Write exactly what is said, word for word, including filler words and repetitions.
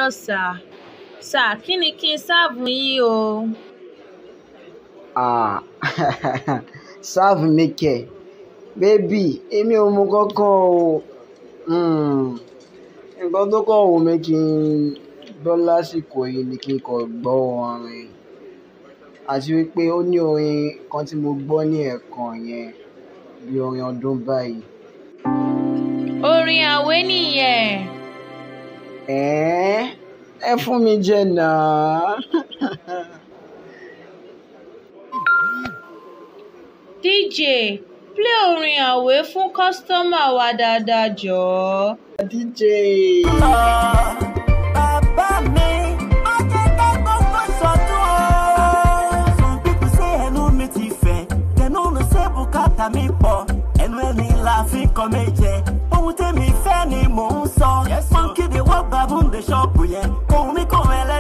káàárọ̀ sà. Sà, kí ni kí n sáàbù yín o? Ah, serve me kẹ̀. Baby, èmi ò mú kankan o. Hmm, nǹkan tó kàn wù mí kí n gbọ́ lásìkò yìí ni kí n kàn gbọ́ orin. Àti wípé ó ní orin kan tí mo gbọ́ ní ẹ̀ẹ̀kan yẹn bí orin ọdún báyìí. Orin àwẹ̀ nìyẹn. Ẹ̀ẹ́ ẹ fún mi jẹ náà. D J, play orin àwẹ̀ fún kọ́sítọ́mà wa dáadáa jọ̀ọ́. D J. Bàbá mi, ajẹ́kẹ́ gbogbo sọ̀tún o. Some people say ẹnu mi ti fẹ̀, tẹnu mi ṣe bùkátà mi pọ̀. Ẹnu ẹni la fi kọ́ méje, ohun tèmi fẹ́ ni mò ń sọ. Monkey dey walk, baboon dey shop yẹn, ohun mi kò mẹ́lẹ́.